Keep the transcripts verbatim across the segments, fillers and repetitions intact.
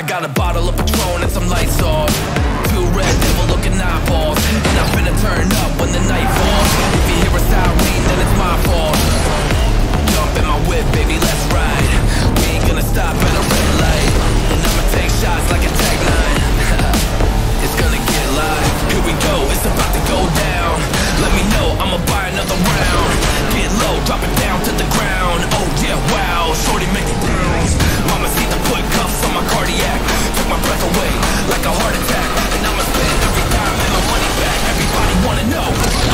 got a bottle of Patron and some lights off. Two red devil looking eyeballs, and I'm finna turn up when the night falls. If you hear a siren, then it's my fault. Jump in my whip, baby, let's ride. We ain't gonna stop at a red light, and I'ma take shots like a Tag nine. It's gonna get live. Here we go, it's about to go down. Let me know, I'ma buy another round. Get low, drop it down to the ground. Oh yeah, wow, shorty make it bounce. Mama see the put cuffs on my cardiac. Took my breath away like a heart attack. And I'ma spend every dime and my money back. Everybody wanna know.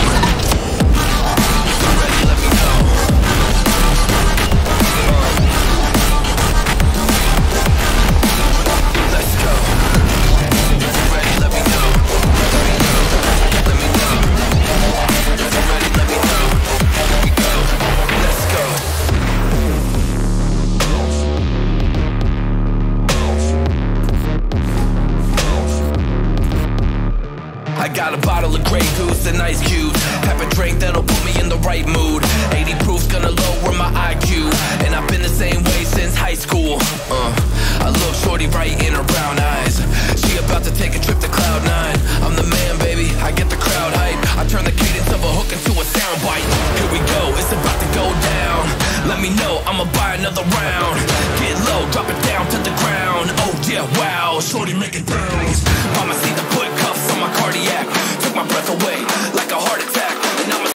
If you're ready, let me know. Let's go. If you're ready, let me know. Let me know. Let me know. If you're ready, let me know. Here we go. Let's go. I got a bottle of Grey Goose and ice cubes. Have a drink that'll put me in the right mood. eighty proof's gonna lower my I Q, and I've been the same way since high school. uh, I look shorty right in her brown eyes. She about to take a trip to cloud nine. I'm the man, baby, I get the crowd hype. I turn the cadence of a hook into a soundbite. Here we go, it's about to go down. Let me know, I'ma buy another round. Get low, drop it down to the ground. Oh yeah, wow, shorty make it bounce. Mama see the put cuffs on my cardiac. Took my breath away like a heart attack. And I'ma